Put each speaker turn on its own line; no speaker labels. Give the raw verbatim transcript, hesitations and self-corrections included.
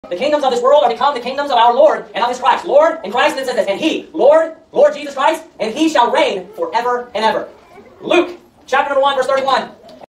The kingdoms of this world are become the kingdoms of our Lord and of his Christ. Lord and Christ, and it says this, and he, Lord, Lord Jesus Christ, and he shall reign forever and ever. Luke, chapter number one, verse thirty-one.